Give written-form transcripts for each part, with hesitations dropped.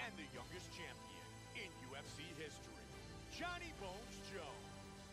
and the youngest champion in UFC history, Johnny Bones Jones.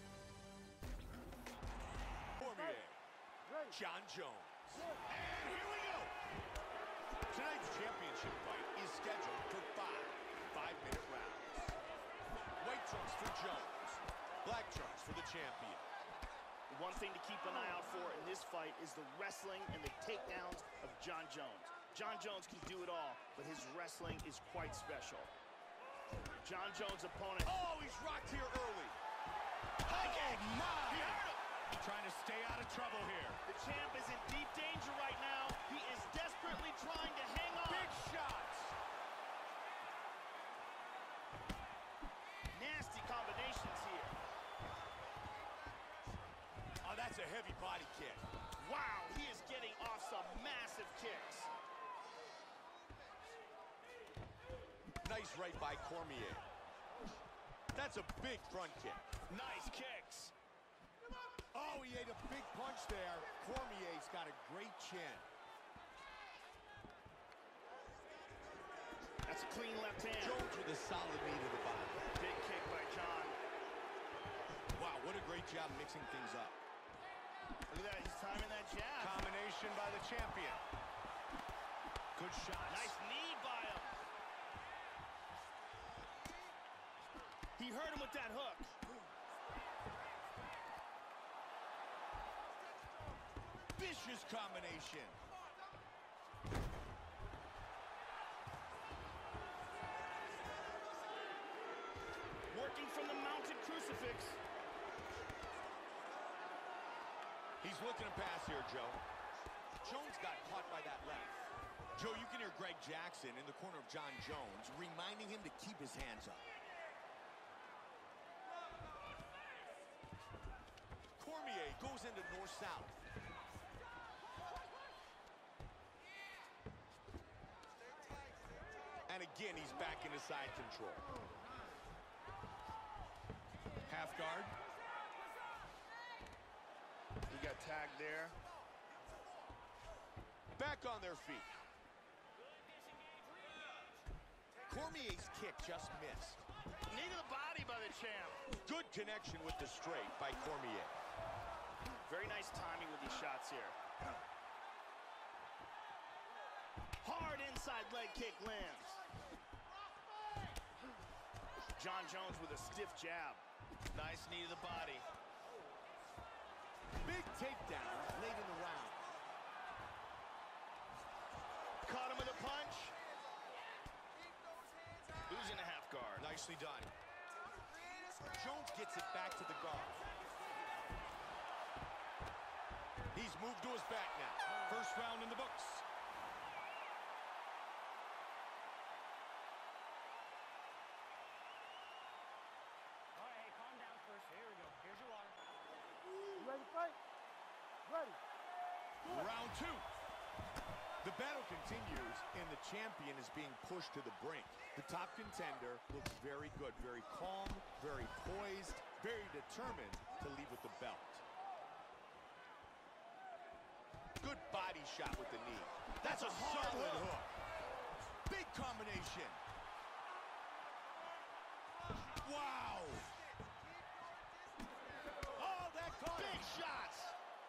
Cormier, Jon Jones. And here we go. Tonight's championship fight is scheduled for 5-minute rounds. White trunks for Jones, black trunks for the champion. One thing to keep an eye out for in this fight is the wrestling and the takedowns of Jon Jones. Jon Jones can do it all, but his wrestling is quite special. Jon Jones' opponent. Oh, he's rocked here early. Oh, my! He hurt him. Trying to stay out of trouble here. The champ is in deep danger right now. He is desperately trying to hang on. Big shots. Nasty combinations here. Oh, that's a heavy body kick. Wow, he is getting off some massive kicks. Nice right by Cormier. That's a big front kick. Nice kicks. Oh, he ate a big punch there. Cormier's got a great chin. That's a clean left hand. Jones with a solid knee to the body. Big kick by Jon. Wow, what a great job mixing things up. Look at that, he's timing that jab. Combination by the champion. Good shots. Nice knee by him. He hurt him with that hook. Vicious combination. Working from the mounted crucifix. He's looking to pass here, Joe. Jones got caught by that left. Joe, you can hear Greg Jackson in the corner of Jon Jones reminding him to keep his hands up. Cormier goes into north-south. And again, he's back into side control. Half guard. He got tagged there. Back on their feet. Cormier's kick just missed. Knee to the body by the champ. Good connection with the straight by Cormier. Very nice timing with these shots here. Hard inside leg kick lands. Jon Jones with a stiff jab. Nice knee to the body. Big takedown late in the round. Caught him with a punch. Losing a half guard. Nicely done. Jones gets it back to the guard. He's moved to his back now. First round in the books. All right, hey, calm down first. Here we go. Here's your water. You ready to fight? Ready. Round two. The battle continues, and the champion is being pushed to the brink. The top contender looks very good, very calm, very poised, very determined to leave with the belt. Good body shot with the knee. That's a solid hook. Big combination. Wow. Oh, that caught him. Big shots.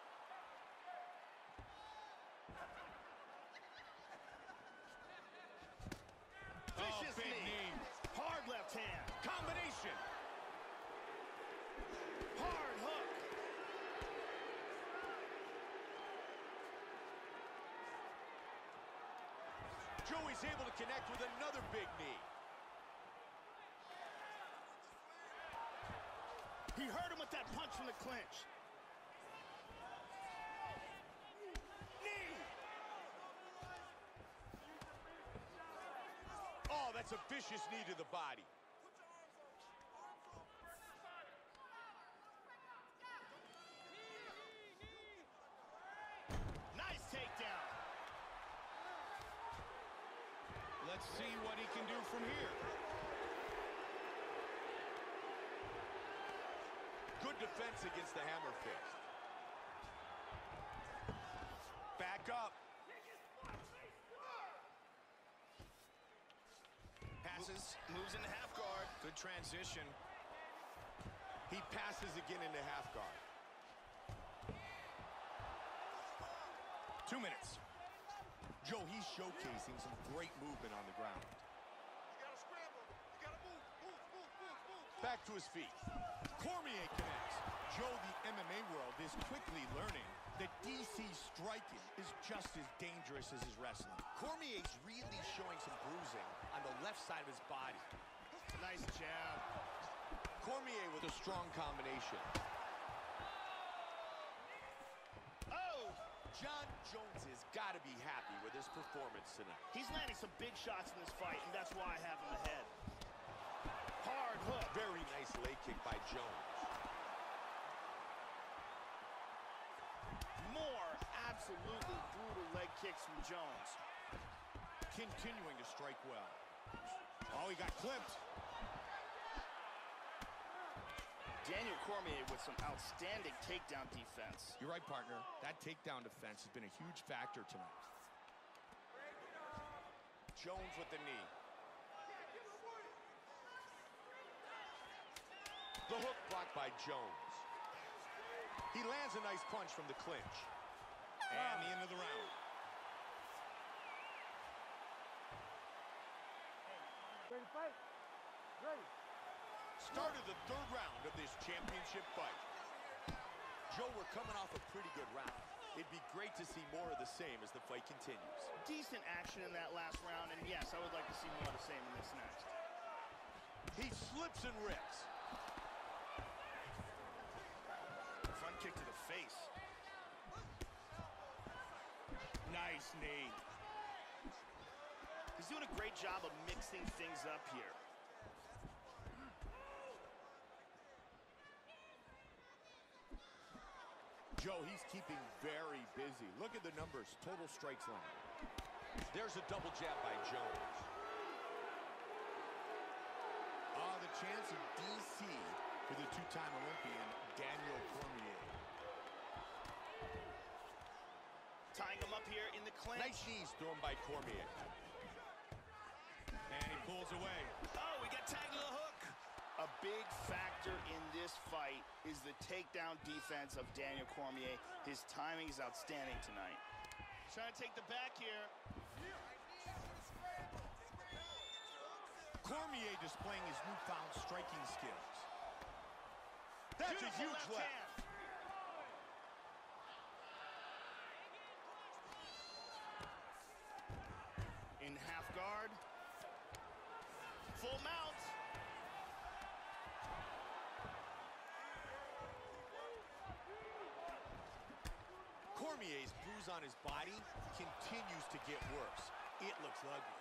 Vicious knee. Hard left hand. Combination. Hard hook. Joey's able to connect with another big knee. He hurt him with that punch from the clinch. Knee. Oh, that's a vicious knee to the body. Nice takedown. Let's see what he can do from here. Good defense against the hammer fist. Back up. passes, moves into half guard. Good transition. He passes again into half guard. 2 minutes. Joe, he's showcasing some great movement on the ground. You gotta scramble. You gotta move. Back to his feet. Cormier connects. Joe, the MMA world is quickly learning that DC striking is just as dangerous as his wrestling. Cormier's really showing some bruising on the left side of his body. Nice jab. Cormier with a strong combination. Oh! Jon Jones has got to be happy with his performance tonight. He's landing some big shots in this fight, and that's why I have him ahead. Hard hook. Very nice leg kick by Jones. More absolutely brutal leg kicks from Jones. Continuing to strike well. Oh, he got clipped. Daniel Cormier with some outstanding takedown defense. You're right, partner. That takedown defense has been a huge factor tonight. Jones with the knee. The hook blocked by Jones. He lands a nice punch from the clinch. And the end of the round. Ready to fight? Ready. Start of the third round of this championship fight. Joe, we're coming off a pretty good round. It'd be great to see more of the same as the fight continues. Decent action in that last round, and yes, I would like to see more of the same in this next. He slips and rips. Front kick to the face. Nice knee. He's doing a great job of mixing things up here. Joe, he's keeping very busy. Look at the numbers. Total strikes land. There's a double jab by Jones. The chance of DC for the two-time Olympian, Daniel Cormier. Tying him up here in the clinch. Nice knees thrown by Cormier. And he pulls away. Oh, we got tagged to the hook. A big factor in this fight is the takedown defense of Daniel Cormier. His timing is outstanding tonight. Trying to take the back here. Cormier displaying his newfound striking skills. That's Beautiful a huge left left. hand. In half guard. Full mount. Cormier's bruise on his body continues to get worse. It looks ugly.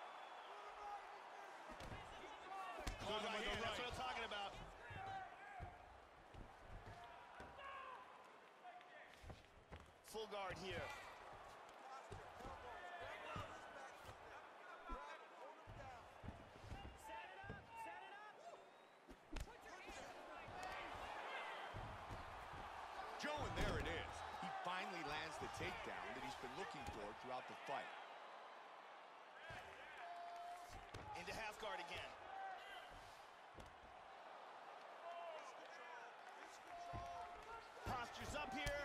Good right hand, that's what I'm talking about. Full guard here. Joe, and there it is. He finally lands the takedown that he's been looking for throughout the fight. Into half guard again. Postures up here.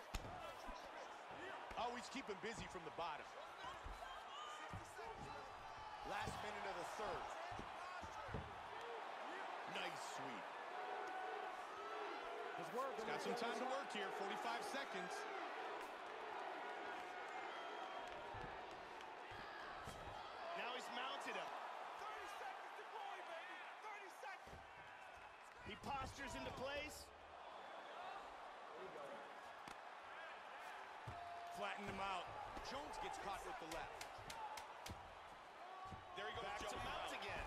Always keep him busy from the bottom. Last minute of the third. Nice sweep. He's Got some time to work here, 45 seconds. Now he's mounted him. 30 seconds to boy, baby. 30 seconds. He postures into place. Flatten him out. Jones gets caught with the left. There he goes. Back to Jones mount out. again.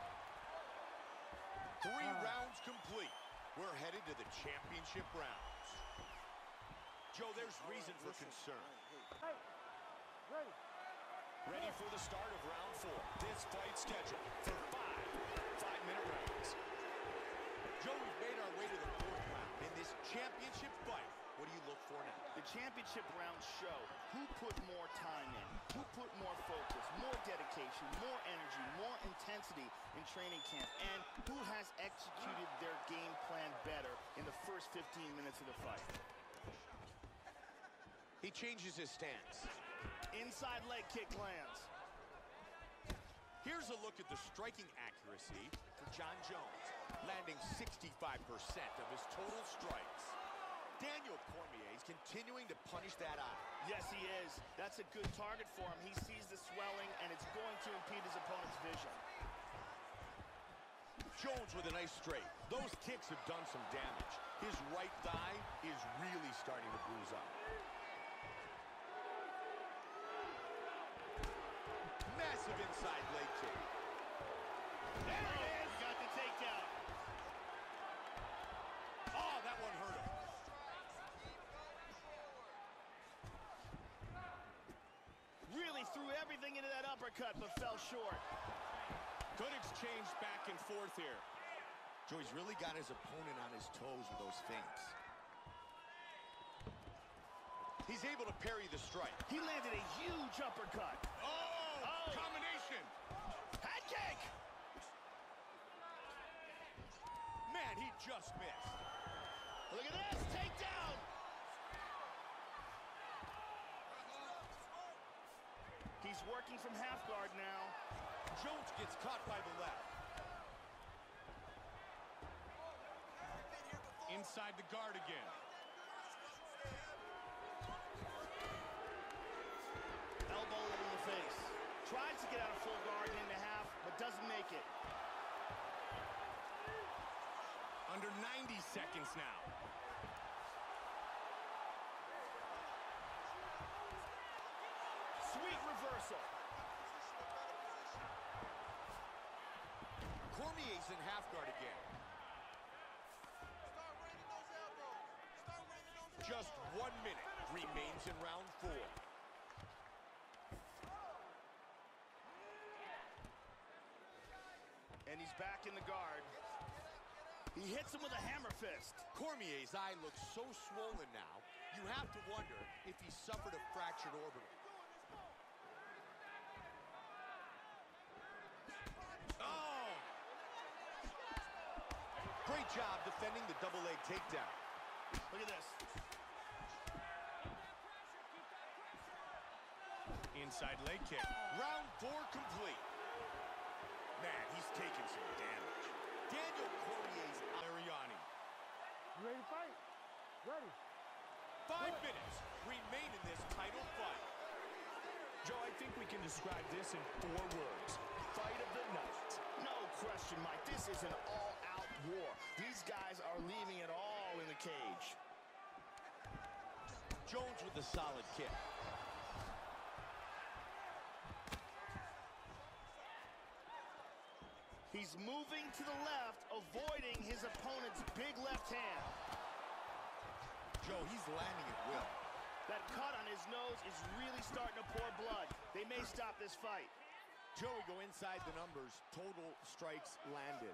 3 rounds complete. We're headed to the championship rounds. Joe, there's reason for concern. Hey, ready. Ready for the start of round 4. This fight scheduled for 5-minute rounds. Joe, we've made our way to the 4th round in this championship fight What do you look for now? The championship rounds show who put more time in, who put more focus, more dedication, more energy, more intensity in training camp, and who has executed their game plan better in the first 15 minutes of the fight. He changes his stance. Inside leg kick lands. Here's a look at the striking accuracy for Jon Jones, landing 65% of his total strikes. Daniel Cormier is continuing to punish that eye. Yes, he is. That's a good target for him. He sees the swelling, and it's going to impede his opponent's vision. Jones with a nice straight. Those kicks have done some damage. His right thigh is really starting to bruise up. Massive inside leg kick. There it is. He got the takedown. Oh, that one hurt him. Really threw everything into that uppercut, but fell short. Good exchange back and forth here. Joey's really got his opponent on his toes with those feints. He's able to parry the strike. He landed a huge uppercut. Oh! Combination! Head kick! Man, he just missed. Look at this, takedown! He's working from half guard now. Jones gets caught by the left. Inside the guard again. Elbow in the face. Tries to get out of full guard into half, but doesn't make it. Under 90 seconds now. Sweet reversal. Cormier's in half guard again. Just 1 minute remains in round 4. And he's back in the guard. He hits him with a hammer fist. Cormier's eye looks so swollen now, you have to wonder if he suffered a fractured orbital. Oh! Great job defending the double leg takedown. Look at this. Inside leg kick. Round 4 complete. Man, he's taking some damage. Daniel Cormier's Ariani. You ready to fight? Ready. 5 minutes remain in this title fight. Joe, I think we can describe this in 4 words. Fight of the night. No question, Mike. This is an all-out war. These guys are leaving it all in the cage. Jones with a solid kick. He's moving to the left, avoiding his opponent's big left hand. Joe, he's landing at will. That cut on his nose is really starting to pour blood. They may stop this fight. Joey go inside the numbers. Total strikes landed.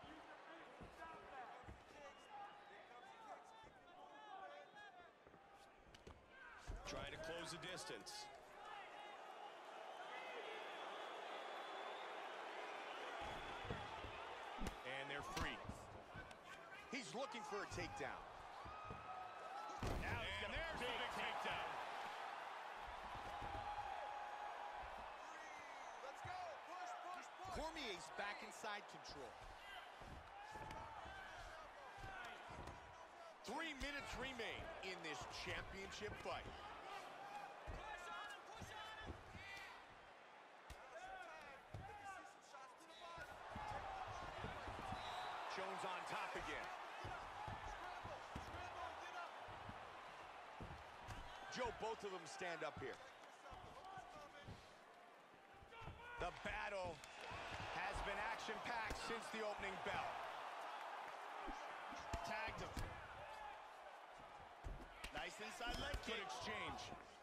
Trying to close the distance. And they're free. He's looking for a takedown. Now he's got a big takedown. Let's go. Push, push, push. Cormier's back inside control. 3 minutes remain in this championship fight. Jones on top again. Joe, both of them stand up here. The battle has been action-packed since the opening bell. Tagged him. Nice inside leg Good kick. exchange.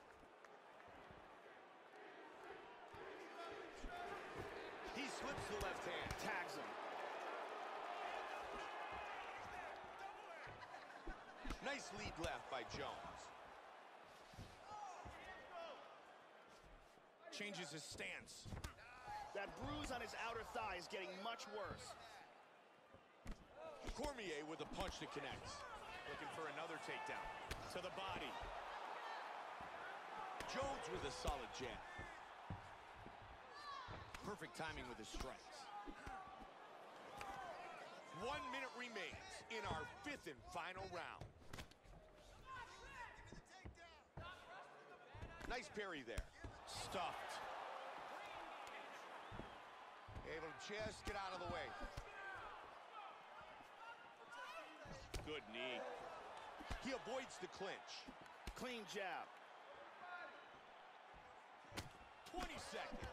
He slips the left hand. Tags him. Nice lead left by Jones. Changes his stance. That bruise on his outer thigh is getting much worse. Cormier with a punch that connects. Looking for another takedown. To the body. Jones with a solid jab. Perfect timing with his strikes. 1 minute remains in our 5th and final round. Nice parry there. Stuffed. Able to just get out of the way. Good knee. He avoids the clinch. Clean jab. 20 seconds.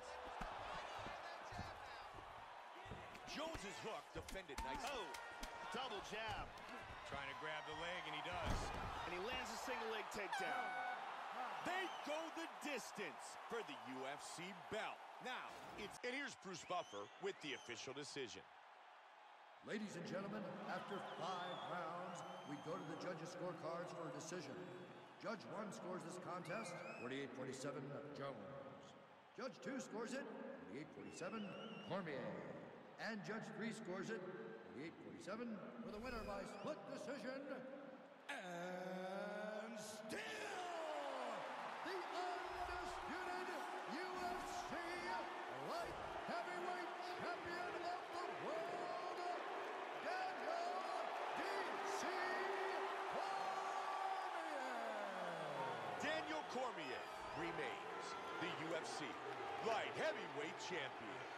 Jones's hook defended nicely. Oh, double jab. Trying to grab the leg, and he does. And he lands a single leg takedown. They go the distance for the UFC belt. Now, and here's Bruce Buffer with the official decision. Ladies and gentlemen, after 5 rounds, we go to the judges' scorecards for a decision. Judge 1 scores this contest, 48-47, Jones. Judge 2 scores it, 48-47, Cormier. And Judge 3 scores it, 48-47, for the winner by split decision. And still, the undisputed UFC light heavyweight champion of the world, Daniel D.C. Cormier. Daniel Cormier remains the UFC light heavyweight champion.